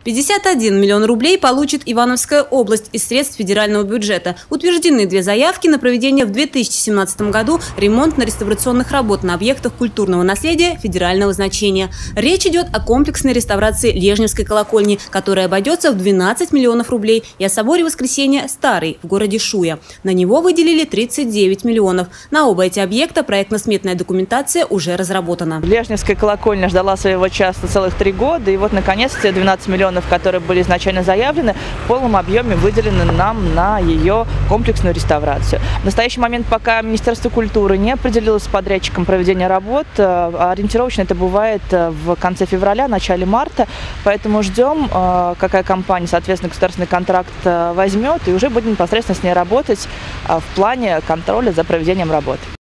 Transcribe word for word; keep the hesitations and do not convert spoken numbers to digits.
пятьдесят один миллион рублей получит Ивановская область из средств федерального бюджета. Утверждены две заявки на проведение в две тысячи семнадцатом году ремонтно-реставрационных работ на объектах культурного наследия федерального значения. Речь идет о комплексной реставрации Лежневской колокольни, которая обойдется в двенадцать миллионов рублей, и о соборе Воскресения Старый в городе Шуя. На него выделили тридцать девять миллионов. На оба эти объекта проектно-сметная документация уже разработана. Лежневская колокольня ждала своего часа целых три года, и вот наконец те двенадцать миллионов, которые были изначально заявлены, в полном объеме выделены нам на ее комплексную реставрацию. В настоящий момент пока Министерство культуры не определилось с подрядчиком проведения работ. Ориентировочно это бывает в конце февраля, начале марта, поэтому ждем, какая компания, соответственно, государственный контракт возьмет, и уже будем непосредственно с ней работать в плане контроля за проведением работ.